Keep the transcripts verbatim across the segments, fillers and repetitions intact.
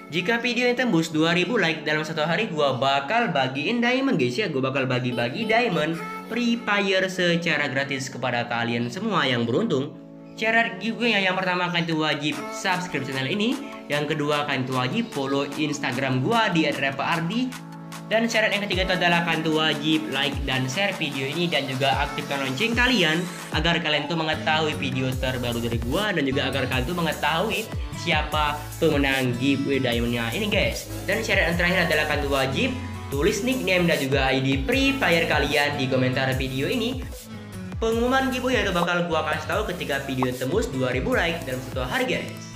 Jika video yang tembus dua ribu like dalam satu hari, gua bakal bagiin diamond guys ya. Gua bakal bagi-bagi diamond Free Fire secara gratis kepada kalian semua yang beruntung. Syarat giveaway yang pertama kalian tuh wajib subscribe channel ini. Yang kedua kalian tuh wajib follow Instagram gua di et repaardi. Dan syarat yang ketiga itu adalah kalian tuh wajib like dan share video ini dan juga aktifkan lonceng kalian agar kalian tuh mengetahui video terbaru dari gua dan juga agar kalian tuh mengetahui siapa pemenang giveaway diamondnya ini guys. Dan syarat yang terakhir adalah kalian tuh wajib tulis nickname dan juga I D Free Fire kalian di komentar video ini. Pengumuman giveaway itu bakal gua kasih tahu ketika video tembus dua ribu like dalam satu hari guys.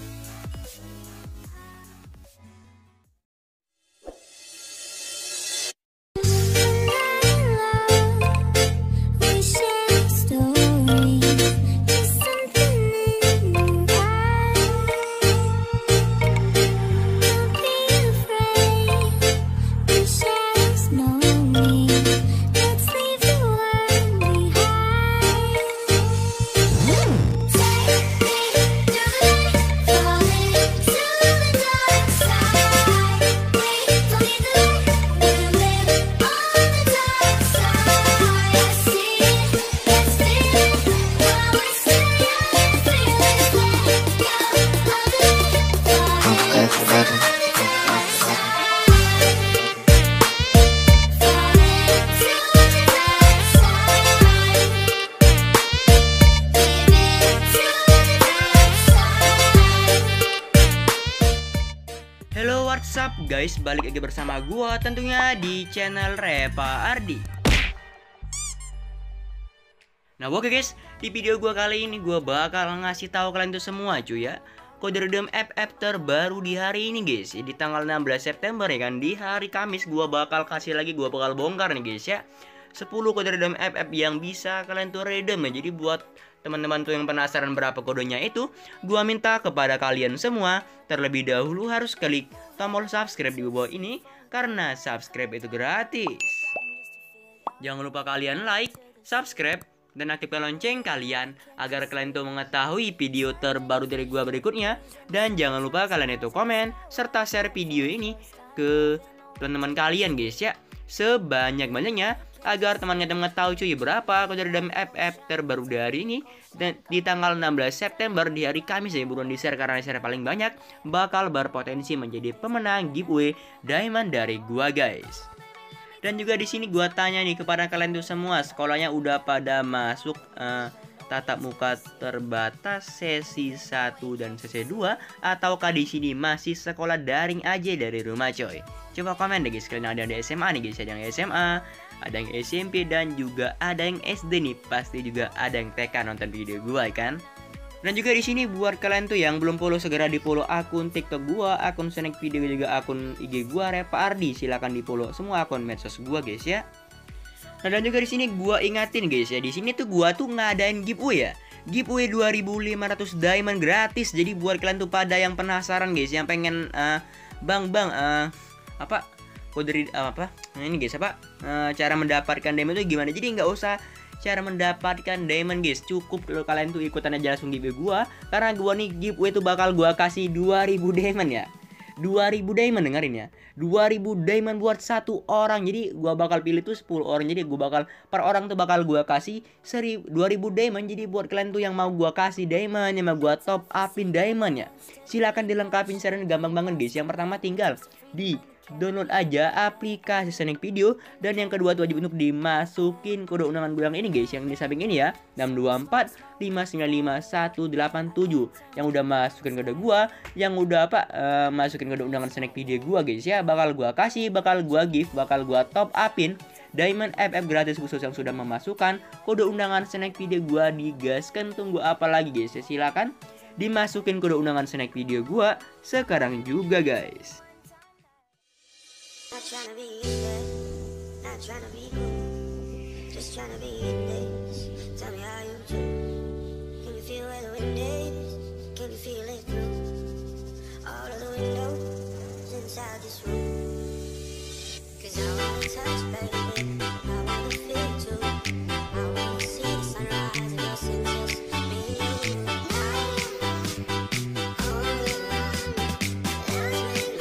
Hello, what's up guys, balik lagi bersama gua tentunya di channel Repaardi. Nah oke guys, di video gua kali ini gua bakal ngasih tahu kalian tuh semua cuy ya, kode redeem F F terbaru di hari ini guys, di tanggal enam belas September ya kan, di hari Kamis gua bakal kasih lagi, gua bakal bongkar nih guys ya, sepuluh kode redeem F F yang bisa kalian tuh redeem ya. Jadi buat teman-teman tuh yang penasaran berapa kodenya itu, gua minta kepada kalian semua terlebih dahulu harus klik tombol subscribe di bawah ini karena subscribe itu gratis. Jangan lupa kalian like, subscribe, dan aktifkan lonceng kalian agar kalian tuh mengetahui video terbaru dari gua berikutnya. Dan jangan lupa kalian itu komen serta share video ini ke teman-teman kalian guys ya, sebanyak-banyaknya agar temannya mengetahui cuy berapa kode redeem F F terbaru dari ini. Dan di tanggal enam belas September di hari Kamis ya, buruan di share karena share paling banyak bakal berpotensi menjadi pemenang giveaway diamond dari gua guys. Dan juga di sini gua tanya nih kepada kalian tuh semua, sekolahnya udah pada masuk uh, tatap muka terbatas sesi satu dan sesi dua ataukah di sini masih sekolah daring aja dari rumah coy? Coba komen deh guys, kalian ada yang S M A nih guys, ada yang S M A, ada yang S M P, dan juga ada yang S D nih, pasti juga ada yang T K nonton video gua kan. Dan juga di sini buat kalian tuh yang belum follow, segera di follow akun TikTok gua, akun Snack Video, juga akun I G gua Repaardi. Silakan di follow semua akun medsos gua guys ya. Nah dan juga di sini gua ingatin guys ya, di sini tuh gua tuh ngadain giveaway ya. Giveaway dua ribu lima ratus diamond gratis. Jadi buat kalian tuh pada yang penasaran guys, yang pengen uh, bang bang uh, apa kode uh, apa nah ini guys apa uh, cara mendapatkan diamond itu gimana, jadi nggak usah cara mendapatkan diamond guys, cukup kalau kalian tuh ikutan aja langsung giveaway gua, karena gua nih giveaway tuh bakal gua kasih dua ribu diamond ya, dua ribu diamond, dengerin ya, dua ribu diamond buat satu orang. Jadi gua bakal pilih tuh sepuluh orang, jadi gua bakal per orang tuh bakal gua kasih dua ribu diamond. Jadi buat kalian tuh yang mau gua kasih diamond, yang mau gua top upin diamond ya, silakan dilengkapin caranya gampang banget guys. Yang pertama tinggal di download aja aplikasi Snack Video, dan yang kedua tuh wajib untuk dimasukin kode undangan gue yang ini guys, yang di samping ini ya, enam dua empat lima sembilan lima satu delapan tujuh. Yang udah masukin kode gua, yang udah apa uh, masukin kode undangan Snack Video gua guys ya, bakal gua kasih, bakal gua give, bakal gua top upin diamond F F gratis khusus yang sudah memasukkan kode undangan Snack Video gua. Digaskan, tunggu apa lagi guys ya, silakan dimasukin kode undangan Snack Video gua sekarang juga guys. Not tryna be in there, not tryna be good, just tryna be in this. Tell me how you do. Can you feel where the wind is? Can you feel it through all of the windows inside this room? Cause I wanna touch, baby, I wanna feel too. I wanna see the sunrise and your senses, me and you. I, oh, yeah.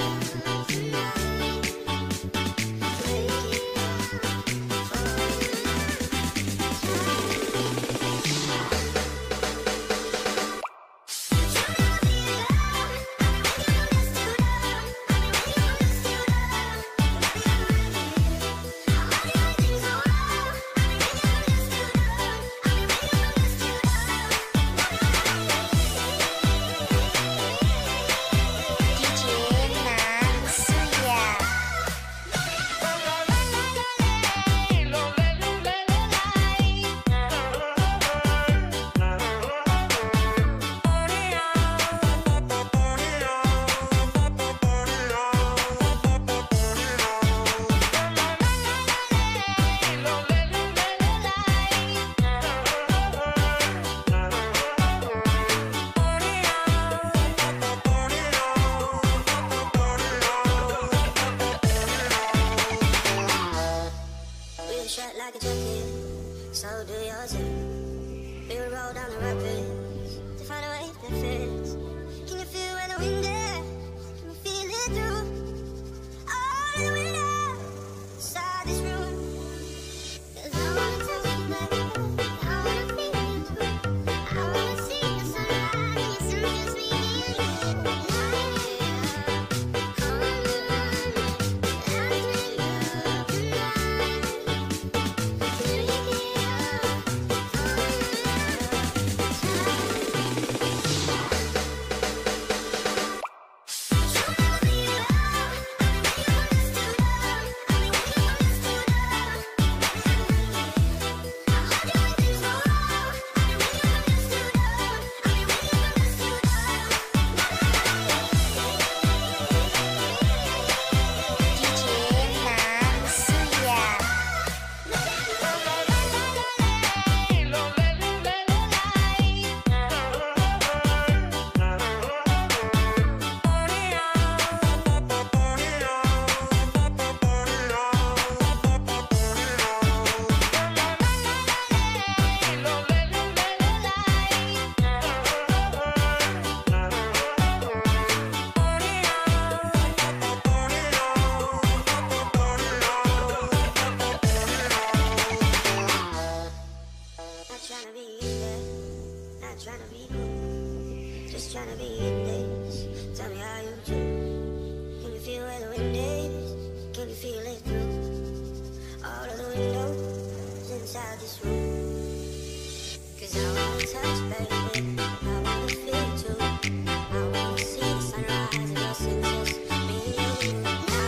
wind is. Can you feel it through all of the windows inside this room? 'Cause I wanna touch, baby, I wanna feel too. I wanna see the sunrise in your senses, me and you.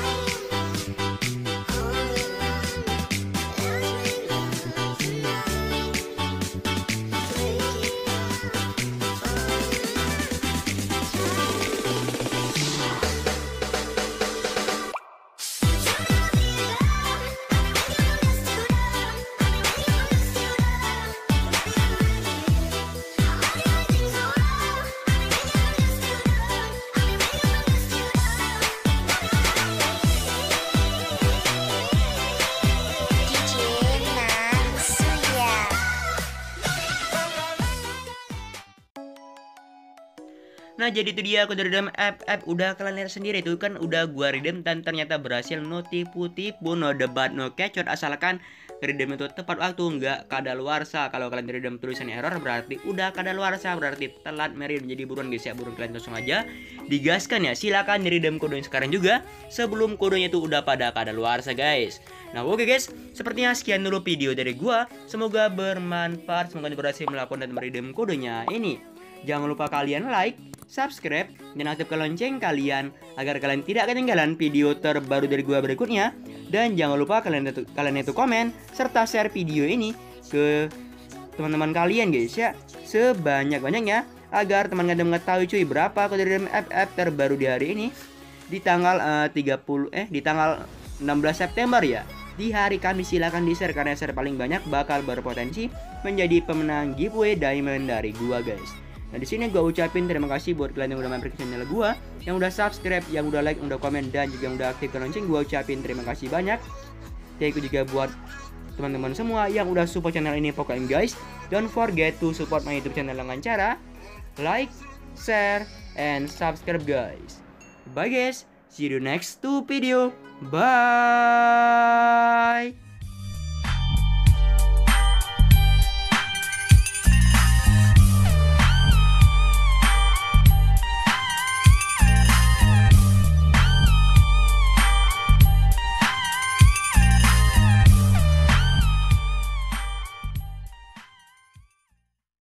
Oh, let's make love tonight. Make it Nah, jadi itu dia kode redeem F F. Udah kalian lihat sendiri tuh kan, udah gua redeem dan ternyata berhasil. No tipu-tipu, no debat, no kecot, asalkan redeem itu tepat waktu, nggak kadaluarsa. Kalau kalian redeem tulisan error berarti udah kadaluarsa, berarti telat meredeem. Jadi buruan guys ya, buruan kalian langsung aja digaskan ya. Silakan redeem kodenya sekarang juga sebelum kodenya itu udah pada kadaluarsa guys. Nah, oke okay guys, sepertinya sekian dulu video dari gua. Semoga bermanfaat, semoga berhasil melakukan dan meredeem kodenya ini. Jangan lupa kalian like, subscribe, dan aktifkan lonceng kalian agar kalian tidak ketinggalan video terbaru dari gua berikutnya. Dan jangan lupa kalian itu, kalian itu komen serta share video ini ke teman-teman kalian guys ya, sebanyak-banyaknya agar teman-teman mengetahui cuy berapa kode redeem F F terbaru di hari ini di tanggal uh, tiga puluh eh di tanggal enam belas September ya. Di hari Kamis silahkan di-share karena share paling banyak bakal berpotensi menjadi pemenang giveaway diamond dari gua guys. Nah, di sini gue ucapin terima kasih buat kalian yang udah mampir ke channel gue, yang udah subscribe, yang udah like, yang udah komen, dan juga yang udah aktifkan lonceng. Gue ucapin terima kasih banyak. Thank you juga buat teman-teman semua yang udah support channel ini. Pokoknya guys, don't forget to support my YouTube channel dengan cara like, share, and subscribe guys. Bye guys, see you next to video. Bye.